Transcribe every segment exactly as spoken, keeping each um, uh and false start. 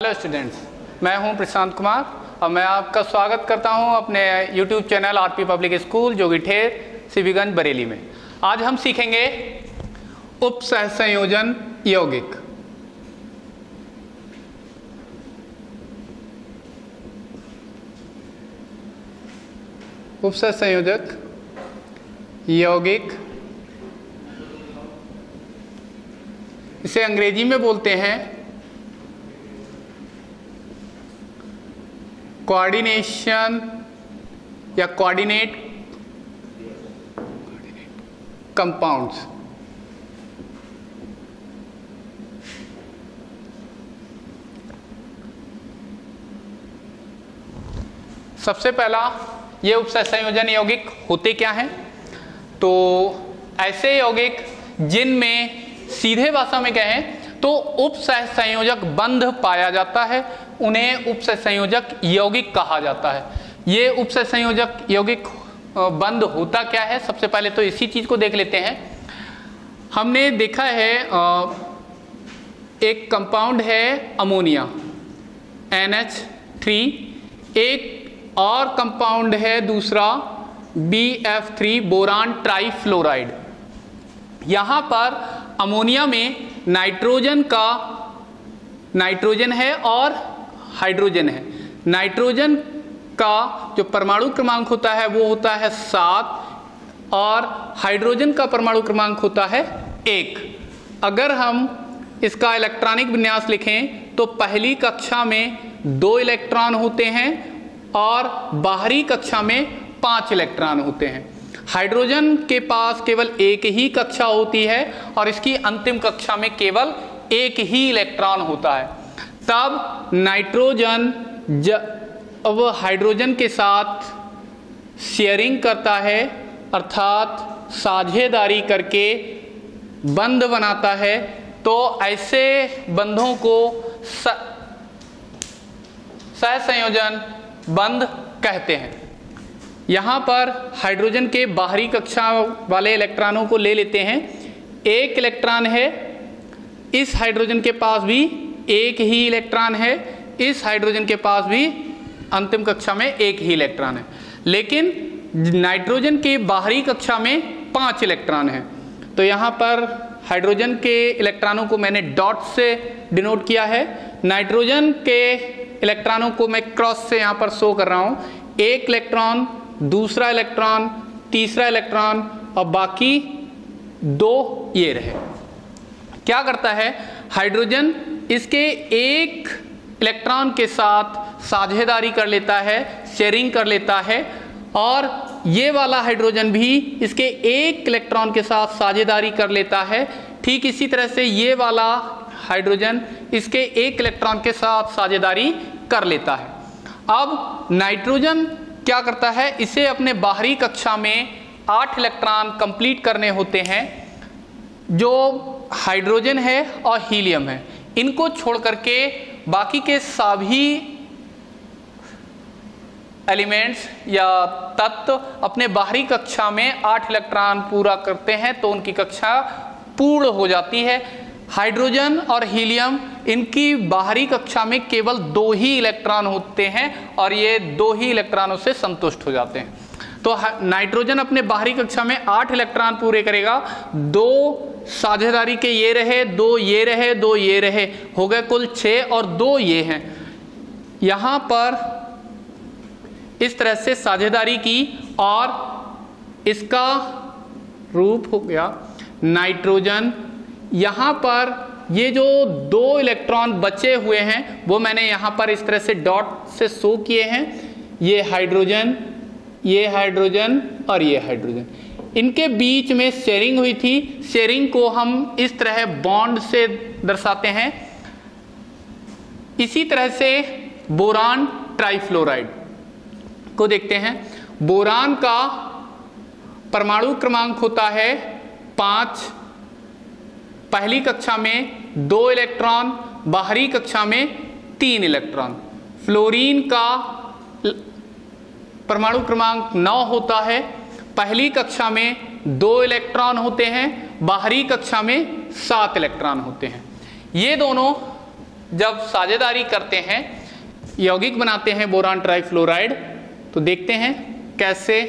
Hello students, मैं हूं प्रशांत कुमार और मैं आपका स्वागत करता हूं अपने YouTube channel RP public school Jogi Thher CB Ganj Bareilly में। आज हम सीखेंगे उपसहसंयोजन यौगिक। उपसहसंयोजक यौगिक, इसे अंग्रेजी में बोलते हैं कोऑर्डिनेशन या कोऑर्डिनेट कंपाउंड्स। सबसे पहला, ये उपसहसंयोजन यौगिक होते क्या हैं? तो ऐसे यौगिक जिनमें सीधे भाषा में कहें तो उपसहसंयोजक बंध पाया जाता है, उन्हें उपसहसंयोजक यौगिक कहा जाता है। ये उपसहसंयोजक यौगिक बंध होता क्या है, सबसे पहले तो इसी चीज को देख लेते हैं। हमने देखा है एक कंपाउंड है अमोनिया एन एच थ्री, एक और कंपाउंड है दूसरा B F three boron trifluoride. यहां पर अमोनिया में नाइट्रोजन का नाइट्रोजन है और हाइड्रोजन है। नाइट्रोजन का जो परमाणु क्रमांक होता है वो होता है सात और हाइड्रोजन का परमाणु क्रमांक होता है एक। अगर हम इसका इलेक्ट्रॉनिक विन्यास लिखें तो पहली कक्षा में दो इलेक्ट्रॉन होते हैं और बाहरी कक्षा में पांच इलेक्ट्रॉन होते हैं। हाइड्रोजन के पास केवल एक ही कक्षा होती है और इसकी अंतिम कक्षा में केवल एक ही इलेक्ट्रॉन होता है। तब नाइट्रोजन अब हाइड्रोजन के साथ शेयरिंग करता है, अर्थात साझेदारी करके बंध बनाता है। तो ऐसे बंधों को सहसंयोजन बंध कहते हैं। यहाँ पर हाइड्रोजन के बाहरी कक्षा वाले इलेक्ट्रॉनों को ले लेते हैं। एक इलेक्ट्रॉन है, इस हाइड्रोजन के पास भी एक ही इलेक्ट्रॉन है, इस हाइड्रोजन के पास भी अंतिम कक्षा में एक ही इलेक्ट्रॉन है, लेकिन नाइट्रोजन के बाहरी कक्षा में पांच इलेक्ट्रॉन है। तो यहाँ पर हाइड्रोजन के इलेक्ट्रॉनों को मैंने डॉट से डिनोट किया है, नाइट्रोजन के इलेक्ट्रॉनों को मैं क्रॉस से यहाँ पर शो कर रहा हूँ। एक इलेक्ट्रॉन, दूसरा इलेक्ट्रॉन, तीसरा इलेक्ट्रॉन और बाकी दो ये रहे। क्या करता है हाइड्रोजन, इसके एक इलेक्ट्रॉन के साथ साझेदारी कर लेता है, शेयरिंग कर लेता है, और ये वाला हाइड्रोजन भी इसके एक इलेक्ट्रॉन के साथ साझेदारी कर लेता है। ठीक इसी तरह से ये वाला हाइड्रोजन इसके एक इलेक्ट्रॉन के साथ साझेदारी कर लेता है। अब नाइट्रोजन क्या करता है, इसे अपने बाहरी कक्षा में आठ इलेक्ट्रॉन कंप्लीट करने होते हैं, जो हाइड्रोजन है और हीलियम है। इनको छोड़ करके बाकी के सभी एलिमेंट्स या तत्व अपने बाहरी कक्षा में आठ इलेक्ट्रॉन पूरा करते हैं तो उनकी कक्षा पूर्ण हो जाती है। हाइड्रोजन और हीलियम, इनकी बाहरी कक्षा में केवल दो ही इलेक्ट्रॉन होते हैं और ये दो ही इलेक्ट्रॉनों से संतुष्ट हो जाते हैं। तो नाइट्रोजन अपने बाहरी कक्षा में आठ इलेक्ट्रॉन पूरे करेगा, दो साझेदारी के ये रहे, दो ये रहे, दो ये रहे, हो गए कुल छः और दो ये हैं। यहाँ पर इस तरह से साझेदारी की और इसका रूप हो गया नाइट्रोजन। यहाँ पर ये जो दो इलेक्ट्रॉन बचे हुए हैं वो मैंने यहाँ पर इस तरह से डॉट से शो किए हैं। ये हाइड्रोजन, ये हाइड्रोजन और ये हाइड्रोजन, इनके बीच में शेयरिंग हुई थी। शेयरिंग को हम इस तरह बॉन्ड से दर्शाते हैं। इसी तरह से बोरान ट्राइफ्लोराइड को देखते हैं। बोरान का परमाणु क्रमांक होता है पाँच, पहली कक्षा में दो इलेक्ट्रॉन, बाहरी कक्षा में तीन इलेक्ट्रॉन। फ्लोरीन का परमाणु क्रमांक नौ होता है, पहली कक्षा में दो इलेक्ट्रॉन होते हैं, बाहरी कक्षा में सात इलेक्ट्रॉन होते हैं। ये दोनों जब साझेदारी करते हैं, यौगिक बनाते हैं बोरान ट्राइफ्लोराइड, तो देखते हैं कैसे।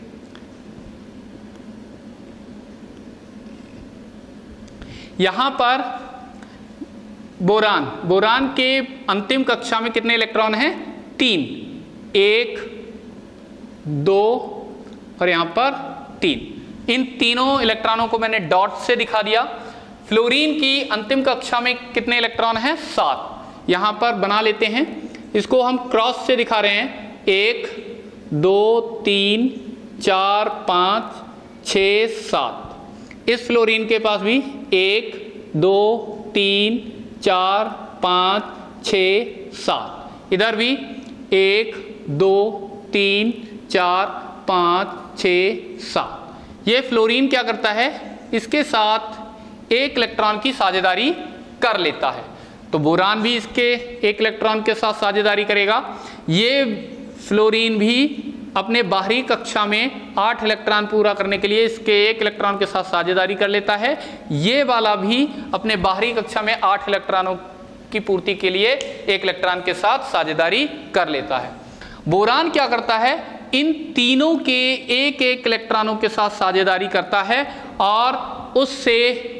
यहां पर बोरान बोरान के अंतिम कक्षा में कितने इलेक्ट्रॉन हैं? तीन, एक, दो और यहां पर तीन। इन तीनों इलेक्ट्रॉनों को मैंने डॉट से दिखा दिया। फ्लोरीन की अंतिम कक्षा में कितने इलेक्ट्रॉन हैं? सात। यहां पर बना लेते हैं, इसको हम क्रॉस से दिखा रहे हैं। एक, दो, तीन, चार, पाँच, छ, सात। इस फ्लोरीन के पास भी एक, दो, तीन, चार, पाँच, छ, सात। इधर भी एक, दो, तीन, चार, पाँच, छ, सात। ये फ्लोरीन क्या करता है? इसके साथ एक इलेक्ट्रॉन की साझेदारी कर लेता है। तो बोरान भी इसके एक इलेक्ट्रॉन के साथ साझेदारी करेगा। ये फ्लोरीन भी अपने बाहरी कक्षा में आठ इलेक्ट्रॉन पूरा करने के लिए इसके एक इलेक्ट्रॉन के साथ साझेदारी कर लेता है। ये वाला भी अपने बाहरी कक्षा में आठ इलेक्ट्रॉनों की पूर्ति के लिए एक इलेक्ट्रॉन के साथ साझेदारी कर लेता है। बोरान क्या करता है? इन तीनों के एक एक इलेक्ट्रॉनों के साथ साझेदारी करता है और उससे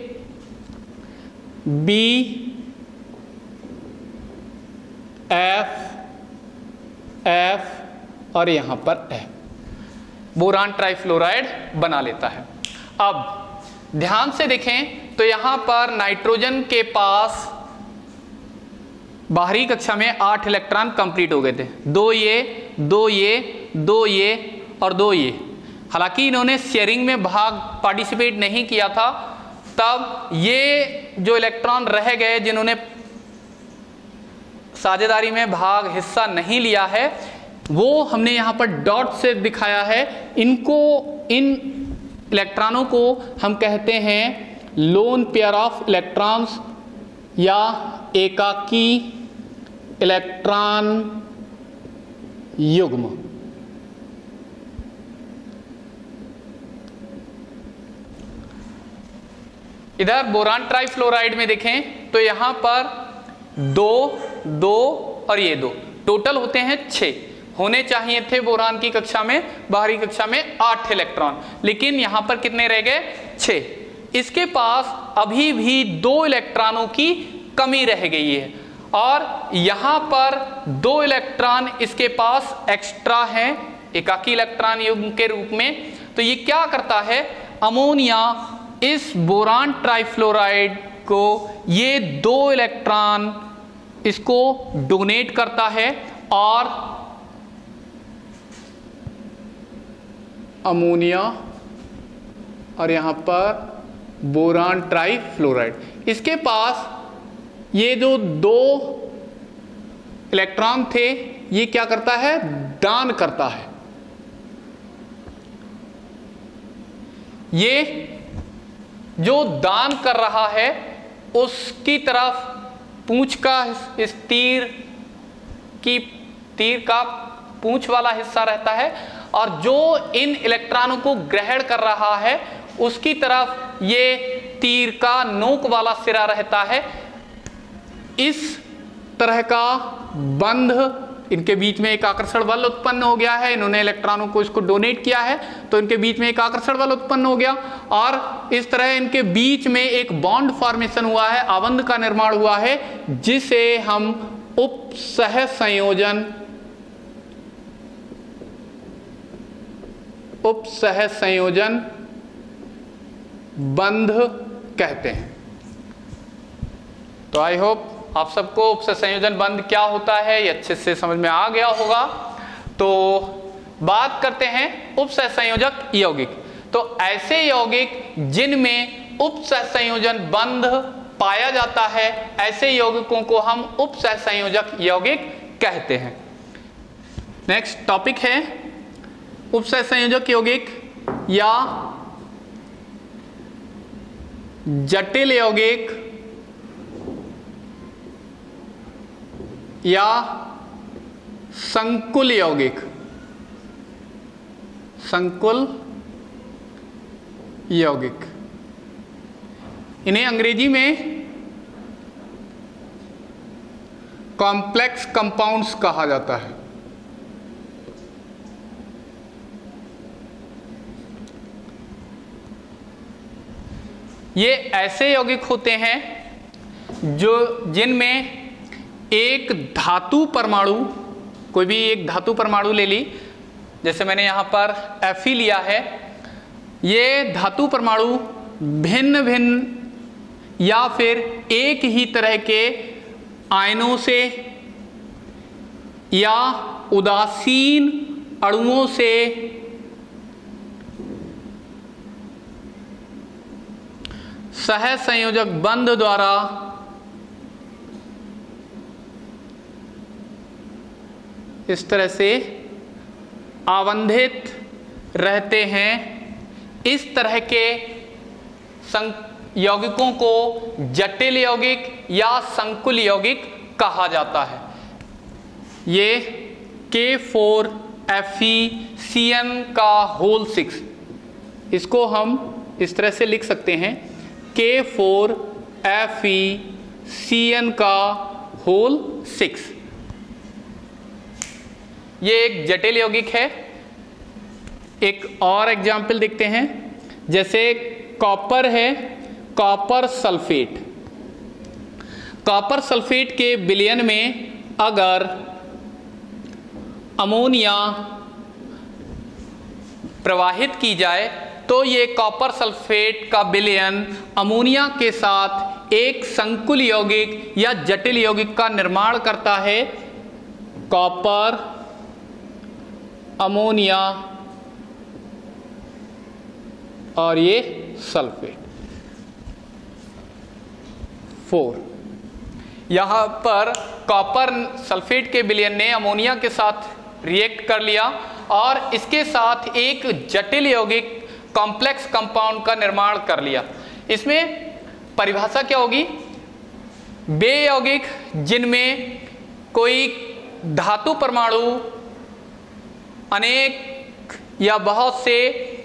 बी, एफ, एफ और यहां पर एफ बोरान ट्राइफ्लोराइड बना लेता है। अब ध्यान से देखें तो यहां पर नाइट्रोजन के पास बाहरी कक्षा में आठ इलेक्ट्रॉन कंप्लीट हो गए थे। दो ये, दो ये, दो ये और दो ये। हालांकि इन्होंने शेयरिंग में भाग पार्टिसिपेट नहीं किया था, तब ये जो इलेक्ट्रॉन रह गए जिन्होंने साझेदारी में भाग हिस्सा नहीं लिया है, वो हमने यहां पर डॉट से दिखाया है। इनको, इन इलेक्ट्रॉनों को हम कहते हैं लोन पेयर ऑफ इलेक्ट्रॉन्स या एकाकी इलेक्ट्रॉन युग्म। इधर बोरान ट्राइफ्लोराइड में देखें तो यहां पर दो, दो और ये दो, टोटल होते हैं छह। होने चाहिए थे बोरान की कक्षा में, बाहरी कक्षा में आठ इलेक्ट्रॉन, लेकिन यहां पर कितने रह गए? छह। इसके पास अभी भी दो इलेक्ट्रॉनों की कमी रह गई है और यहां पर दो इलेक्ट्रॉन इसके पास एक्स्ट्रा हैं एकाकी इलेक्ट्रॉन युग्म के रूप में। तो ये क्या करता है? अमोनिया इस बोरान ट्राइफ्लोराइड को ये दो इलेक्ट्रॉन इसको डोनेट करता है और अमोनिया और यहां पर बोरान ट्राइफ्लोराइड, इसके पास ये जो दो इलेक्ट्रॉन थे ये क्या करता है? दान करता है। ये जो दान कर रहा है उसकी तरफ पूंछ का, इस तीर की तीर का पूंछ वाला हिस्सा रहता है और जो इन इलेक्ट्रॉनों को ग्रहण कर रहा है उसकी तरफ ये तीर का नोक वाला सिरा रहता है। इस तरह का बंध, इनके बीच में एक आकर्षण बल उत्पन्न हो गया है। इन्होंने इलेक्ट्रॉनों को इसको डोनेट किया है तो इनके बीच में एक आकर्षण बल उत्पन्न हो गया और इस तरह इनके बीच में एक बॉन्ड फॉर्मेशन हुआ है, आबंध का निर्माण हुआ है, जिसे हम उपसह संयोजन उपसह संयोजन बंध कहते हैं। तो आई होप आप सबको उपसह संयोजन बंध क्या होता है ये अच्छे से समझ में आ गया होगा। तो बात करते हैं उपसह संयोजक यौगिक। तो ऐसे यौगिक जिनमें उपसह संयोजन बंध पाया जाता है, ऐसे यौगिकों को हम उपसह संयोजक यौगिक कहते हैं। नेक्स्ट टॉपिक है उपसह संयोजक यौगिक या जटिल यौगिक या संकुल यौगिक। संकुल यौगिक, इन्हें अंग्रेजी में कॉम्प्लेक्स कंपाउंड्स कहा जाता है। ये ऐसे यौगिक होते हैं जो जिनमें एक धातु परमाणु, कोई भी एक धातु परमाणु ले ली, जैसे मैंने यहाँ पर Fe लिया है, ये धातु परमाणु भिन्न भिन्न या फिर एक ही तरह के आयनों से या उदासीन अणुओं से सहसंयोजक बंध द्वारा इस तरह से आबंधित रहते हैं। इस तरह के यौगिकों को जटिल यौगिक या संकुल यौगिक कहा जाता है। ये K four F E C N का होल सिक्स, इसको हम इस तरह से लिख सकते हैं K four F E C N का होल सिक्स। ये एक जटिल यौगिक है। एक और एग्जाम्पल देखते हैं, जैसे कॉपर है, कॉपर सल्फेट। कॉपर सल्फेट के विलयन में अगर अमोनिया प्रवाहित की जाए तो ये कॉपर सल्फेट का विलयन अमोनिया के साथ एक संकुल यौगिक या जटिल यौगिक का निर्माण करता है। कॉपर अमोनिया और ये सल्फेट फोर। यहां पर कॉपर सल्फेट के विलयन ने अमोनिया के साथ रिएक्ट कर लिया और इसके साथ एक जटिल यौगिक कॉम्प्लेक्स कंपाउंड का निर्माण कर लिया। इसमें परिभाषा क्या होगी? वे यौगिक जिनमें कोई धातु परमाणु अनेक या बहुत से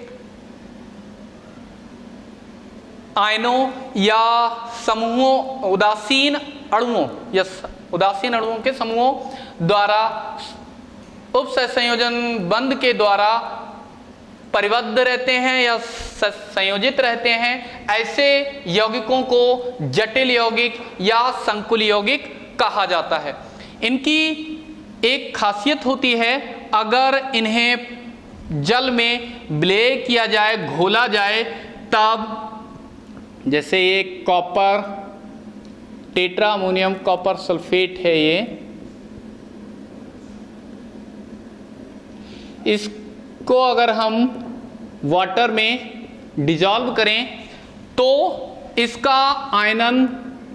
आयनों या समूहों, उदासीन अणुओं या उदासीन अणुओं के समूहों द्वारा उपसंयोजन बंध के द्वारा परिबद्ध रहते हैं या संयोजित रहते हैं। ऐसे यौगिकों को जटिल यौगिक या संकुल यौगिक कहा जाता है। इनकी एक खासियत होती है, अगर इन्हें जल में विलय किया जाए, घोला जाए, तब जैसे ये copper tetra ammonium copper sulphate है, ये इसको अगर हम वाटर में डिजॉल्व करें तो इसका आयनन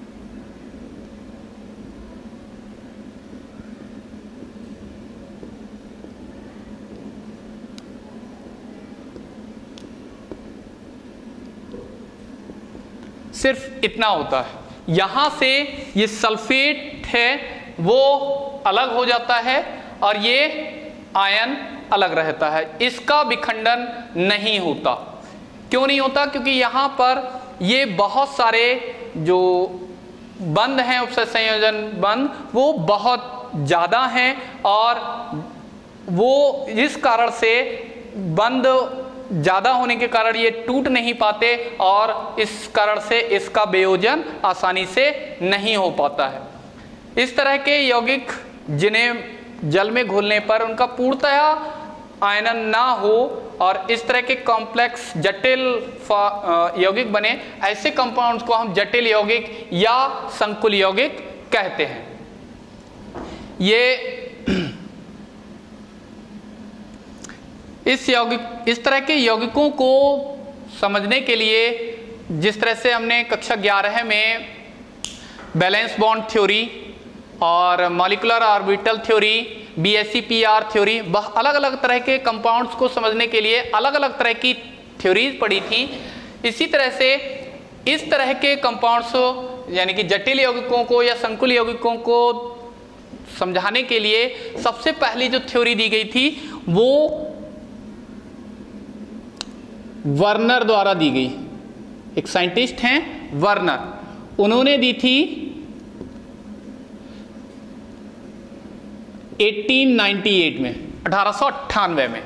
सिर्फ इतना होता है। यहां से ये सल्फेट है वो अलग हो जाता है और ये आयन अलग रहता है। इसका विखंडन नहीं होता। क्यों नहीं होता? क्योंकि यहां पर ये बहुत सारे जो बंध हैं, उपसंयोजन बंध, वो बहुत ज़्यादा हैं और वो इस कारण से बंध ज़्यादा होने के कारण ये टूट नहीं पाते और इस कारण से इसका वियोजन आसानी से नहीं हो पाता है। इस तरह के यौगिक जिन्हें जल में घोलने पर उनका पूर्णतया आयनन ना हो और इस तरह के कॉम्प्लेक्स जटिल यौगिक बने, ऐसे कंपाउंड्स को हम जटिल यौगिक या संकुल यौगिक कहते हैं। ये इस यौगिक इस तरह के यौगिकों को समझने के लिए जिस तरह से हमने कक्षा ग्यारह में बैलेंस बॉन्ड थ्योरी और molecular orbital theory, B S C P R theory, अलग अलग तरह के कंपाउंड्स को समझने के लिए अलग अलग तरह की थ्योरीज पढ़ी थी, इसी तरह से इस तरह के कंपाउंड्स यानी कि जटिल यौगिकों को या संकुल यौगिकों को समझाने के लिए सबसे पहली जो थ्योरी दी गई थी वो वर्नर द्वारा दी गई। एक साइंटिस्ट हैं वर्नर, उन्होंने दी थी अठारह सौ अट्ठानवे में, अठारह सौ अट्ठानवे में।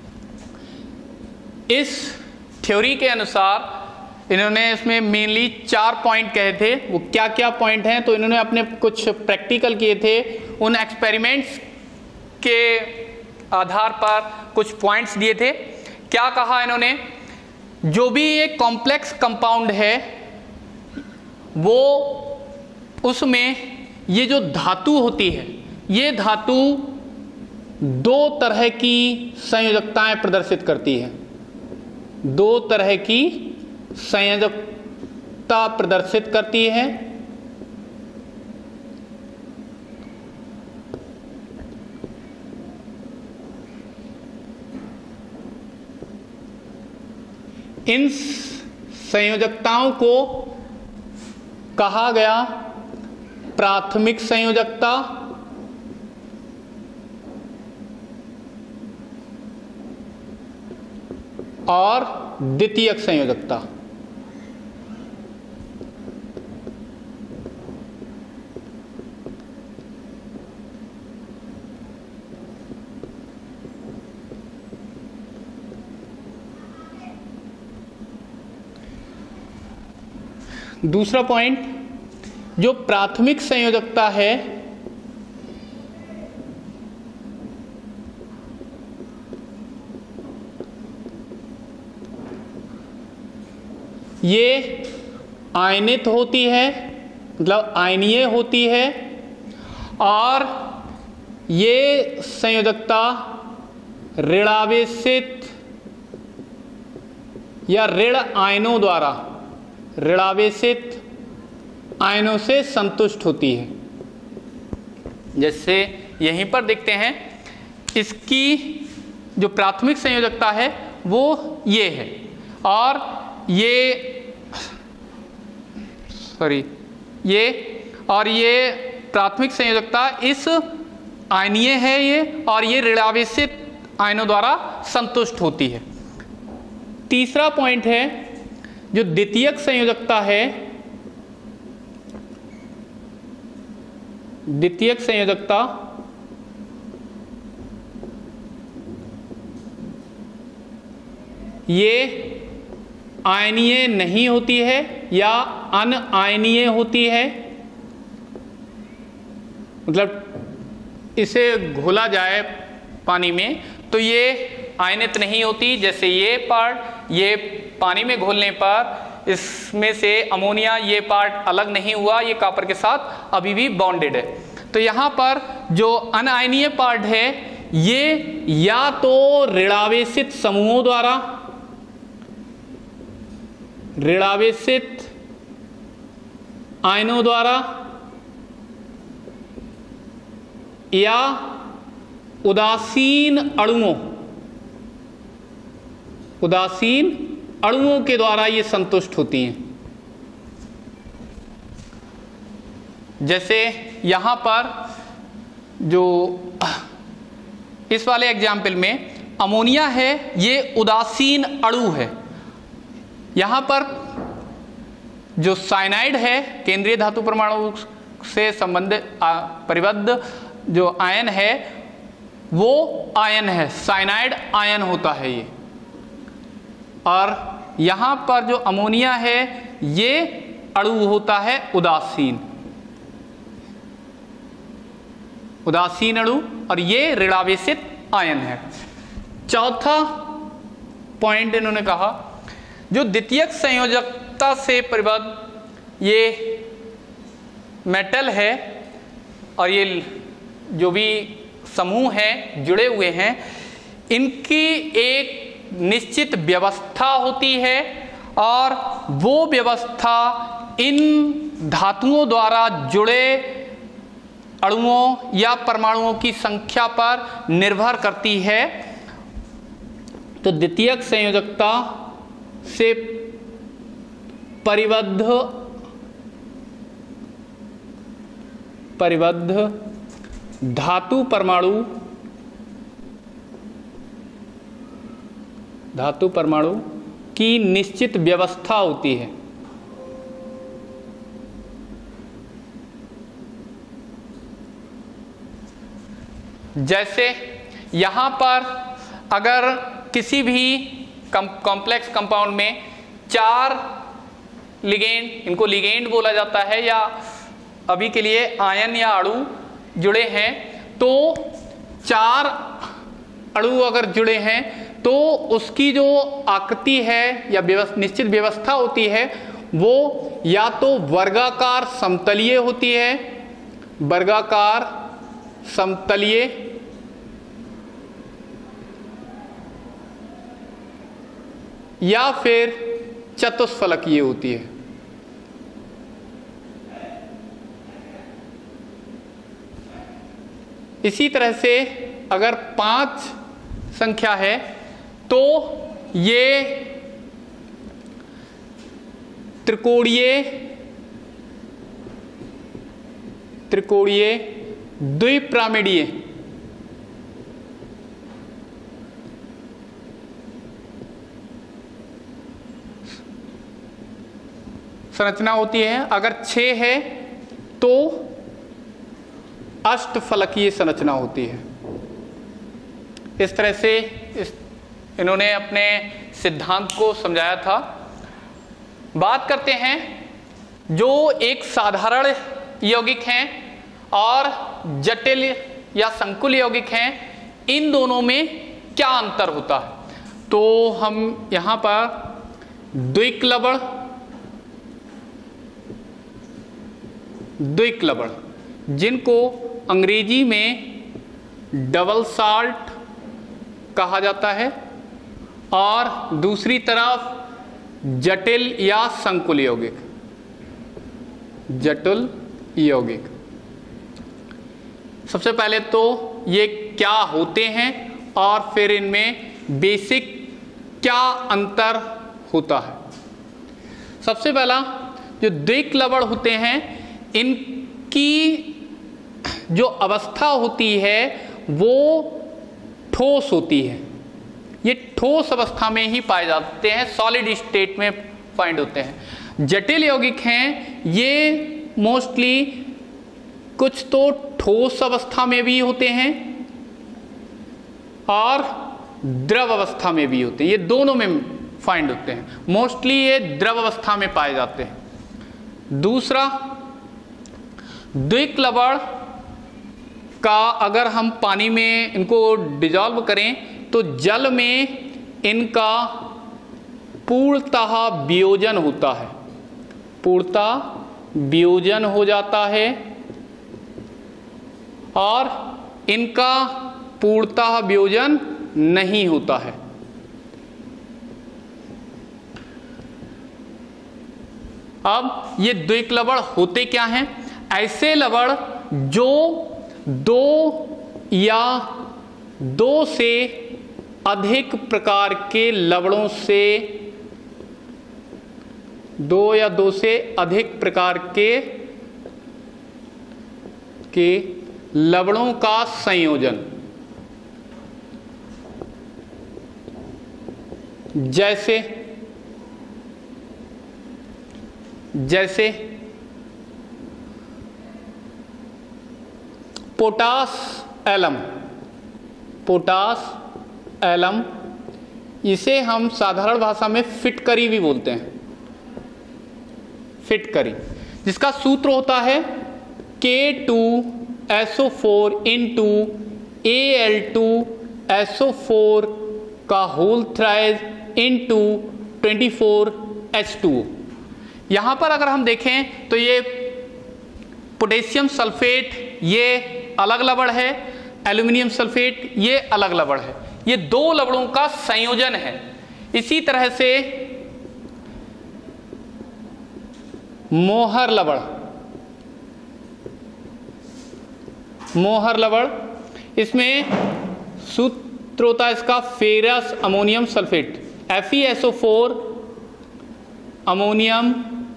इस थ्योरी के अनुसार इन्होंने इसमें मेनली चार पॉइंट कहे थे। वो क्या क्या पॉइंट हैं, तो इन्होंने अपने कुछ प्रैक्टिकल किए थे, उन एक्सपेरिमेंट्स के आधार पर कुछ पॉइंट्स दिए थे। क्या कहा इन्होंने, जो भी एक कॉम्प्लेक्स कंपाउंड है वो उसमें ये जो धातु होती है, ये धातु दो तरह की संयोजकताएं प्रदर्शित करती है, दो तरह की संयोजकता प्रदर्शित करती है। इन संयोजकताओं को कहा गया प्राथमिक संयोजकता, और द्वितीयक संयोजकता। दूसरा पॉइंट, जो प्राथमिक संयोजकता है ये आयनित होती है, मतलब आयनीय होती है, और ये संयोजकता ऋणावेशित या ऋण आयनों द्वारा, ऋणावेशित आयनों से संतुष्ट होती है। जैसे यहीं पर देखते हैं, इसकी जो प्राथमिक संयोजकता है वो ये है, और ये सॉरी ये और ये प्राथमिक संयोजकता इस आयनीय है ये, और ये ऋणावेशित आयनों द्वारा संतुष्ट होती है। तीसरा पॉइंट है, जो द्वितीयक संयोजकता है, द्वितीयक संयोजकता ये आयनीय नहीं होती है या अनआयनीय होती है, मतलब इसे घोला जाए पानी में तो ये आयनित नहीं होती। जैसे ये पार्ट, ये पानी में घोलने पर इसमें से अमोनिया ये पार्ट अलग नहीं हुआ, ये कॉपर के साथ अभी भी बॉन्डेड है। तो यहाँ पर जो अनआयनीय पार्ट है ये या तो ऋणावेशित समूहों द्वारा, ऋणावेशित आयनों द्वारा, या उदासीन अणुओं उदासीन अणुओं के द्वारा ये संतुष्ट होती हैं। जैसे यहां पर जो इस वाले एग्जाम्पल में अमोनिया है, ये उदासीन अणु है। यहां पर जो साइनाइड है, केंद्रीय धातु परमाणु से संबंधित परिबद्ध जो आयन है वो आयन है, साइनाइड आयन होता है ये। और यहां पर जो अमोनिया है ये अणु होता है उदासीन, उदासीन अणु, और ये ऋणावेशित आयन है। चौथा पॉइंट इन्होंने कहा, जो द्वितीयक संयोजकता से परिबद्ध ये मेटल है और ये जो भी समूह हैं जुड़े हुए हैं, इनकी एक निश्चित व्यवस्था होती है, और वो व्यवस्था इन धातुओं द्वारा जुड़े अणुओं या परमाणुओं की संख्या पर निर्भर करती है। तो द्वितीयक संयोजकता से परिबद्ध परिबद्ध धातु परमाणु धातु परमाणु की निश्चित व्यवस्था होती है। जैसे यहाँ पर अगर किसी भी कॉम्प्लेक्स कंपाउंड में चार लिगेंड, इनको लिगेंड बोला जाता है, या अभी के लिए आयन या अणु जुड़े हैं, तो चार अणु अगर जुड़े हैं तो उसकी जो आकृति है या व्यवस्था, निश्चित व्यवस्था होती है, वो या तो वर्गाकार समतलीय होती है, वर्गाकार समतलीय, या फिर चतुष्फलकीय होती है। इसी तरह से अगर पांच संख्या है तो ये त्रिकोणीय त्रिकोणीय द्विपिरामिडीय संरचना होती है। अगर छह है तो अष्टफलकीय संरचना होती है। इस तरह से इस इन्होंने अपने सिद्धांत को समझाया था। बात करते हैं जो एक साधारण यौगिक हैं और जटिल या संकुल यौगिक हैं, इन दोनों में क्या अंतर होता है। तो हम यहाँ पर द्विक लवण, द्विक लवण जिनको अंग्रेजी में डबल साल्ट कहा जाता है, और दूसरी तरफ जटिल या संकुल यौगिक, जटिल यौगिक। सबसे पहले तो ये क्या होते हैं और फिर इनमें बेसिक क्या अंतर होता है। सबसे पहला जो द्विक लवण होते हैं, इनकी जो अवस्था होती है वो ठोस होती है। ये ठोस अवस्था में ही पाए जाते हैं, सॉलिड स्टेट में फाइंड होते हैं। जटिल यौगिक हैं, ये मोस्टली कुछ तो ठोस अवस्था में भी होते हैं और द्रव अवस्था में भी होते हैं, ये दोनों में फाइंड होते हैं। मोस्टली ये द्रव अवस्था में पाए जाते हैं। दूसरा, द्विक लवण का अगर हम पानी में इनको डिजॉल्व करें तो जल में इनका पूर्णतः वियोजन होता है, पूर्णतः वियोजन हो जाता है, और इनका पूर्णतः वियोजन नहीं होता है। अब ये द्विक लवण होते क्या हैं? ऐसे लवण जो दो या दो से अधिक प्रकार के लवणों से दो या दो से अधिक प्रकार के के लवणों का संयोजन, जैसे जैसे पोटास एलम, पोटास एलम, इसे हम साधारण भाषा में फिटकरी भी बोलते हैं, फिटकरी, जिसका सूत्र होता है K two S O four into A L two S O four का whole thrice into twenty four H two O. यहाँ पर अगर हम देखें तो ये पोटेशियम सल्फेट ये अलग लवण है, एल्यूमिनियम सल्फेट ये अलग लवण है, ये दो लवणों का संयोजन है। इसी तरह से मोहर लवण, मोहर लवण, इसमें सूत्र होता है इसका ferrous ammonium sulphate, F E S O four ammonium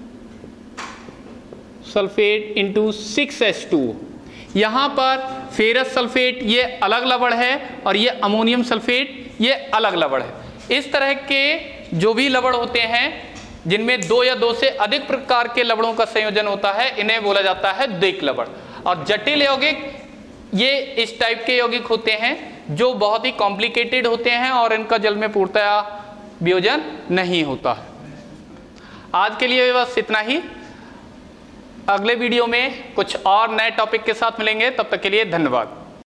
sulphate into six H two. यहाँ पर फेरस सल्फेट ये अलग लवण है और ये अमोनियम सल्फेट ये अलग लवण है। इस तरह के जो भी लवण होते हैं जिनमें दो या दो से अधिक प्रकार के लवणों का संयोजन होता है, इन्हें बोला जाता है द्विक लवण। और जटिल यौगिक ये इस टाइप के यौगिक होते हैं जो बहुत ही कॉम्प्लिकेटेड होते हैं और इनका जल में पूर्णतया वियोजन नहीं होता है। आज के लिए बस इतना ही। अगले वीडियो में कुछ और नए टॉपिक के साथ मिलेंगे, तब तक के लिए धन्यवाद।